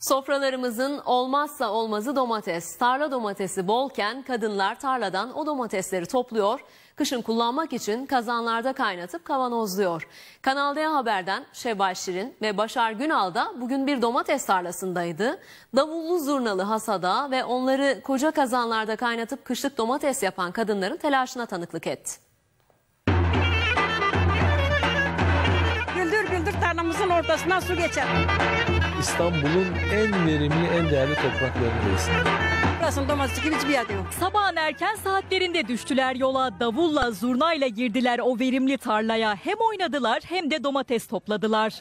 Sofralarımızın olmazsa olmazı domates. Tarla domatesi bolken kadınlar tarladan o domatesleri topluyor. Kışın kullanmak için kazanlarda kaynatıp kavanozluyor. Kanal D Haber'den Şevval Şirin ve Başar Günal da bugün bir domates tarlasındaydı. Davullu zurnalı hasada ve onları koca kazanlarda kaynatıp kışlık domates yapan kadınların telaşına tanıklık etti. Güldür güldür tarlamızın ortasından su geçer. İstanbul'un en verimli, en değerli topraklarındayız. Burasının domatesi gibi hiçbir yerde yok. Sabahın erken saatlerinde düştüler yola, davulla, zurnayla girdiler o verimli tarlaya. Hem oynadılar hem de domates topladılar.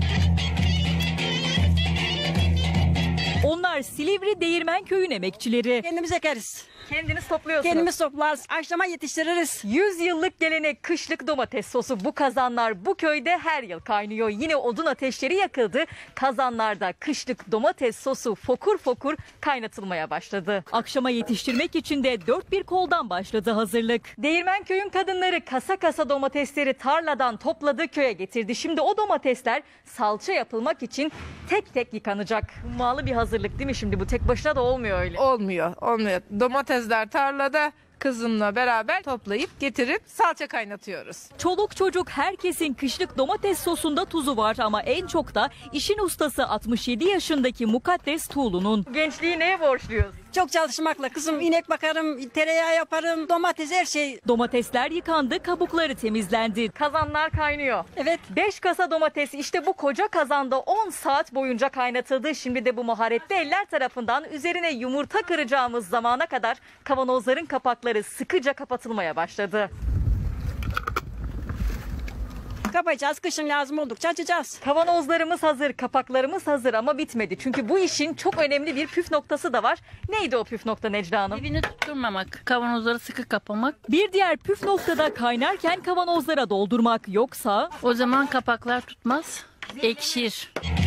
Onlar Silivri Değirmenköy'ün emekçileri. Kendimiz ekeriz. Kendiniz topluyorsunuz. Kendimiz toplarız. Akşama yetiştiririz. 100 yıllık gelenek kışlık domates sosu. Bu kazanlar bu köyde her yıl kaynıyor. Yine odun ateşleri yakıldı. Kazanlarda kışlık domates sosu fokur fokur kaynatılmaya başladı. Akşama yetiştirmek için de dört bir koldan başladı hazırlık. Değirmenköy'ün kadınları kasa kasa domatesleri tarladan topladı, köye getirdi. Şimdi o domatesler salça yapılmak için tek tek yıkanacak. Hummalı bir hazırlık değil mi şimdi bu? Tek başına da olmuyor öyle. Olmuyor. Domatesler tarlada kızımla beraber toplayıp getirip salça kaynatıyoruz. Çoluk çocuk herkesin kışlık domates sosunda tuzu var ama en çok da işin ustası 67 yaşındaki Mukaddes Tuğlu'nun. Gençliği neye borçluyuz? Çok çalışmakla kızım inek bakarım, tereyağı yaparım, domates her şey. Domatesler yıkandı, kabukları temizlendi. Kazanlar kaynıyor. Evet. 5 kasa domates işte bu koca kazanda 10 saat boyunca kaynatıldı. Şimdi de bu maharetli eller tarafından üzerine yumurta kıracağımız zamana kadar kavanozların kapakları sıkıca kapatılmaya başladı. Kapayacağız, kışın lazım oldukça açacağız. Kavanozlarımız hazır, kapaklarımız hazır ama bitmedi. Çünkü bu işin çok önemli bir püf noktası da var. Neydi o püf nokta Necla Hanım? Dibini tutturmamak, kavanozları sıkı kapamak. Bir diğer püf noktada kaynarken kavanozlara doldurmak, yoksa O zaman kapaklar tutmaz, ekşir.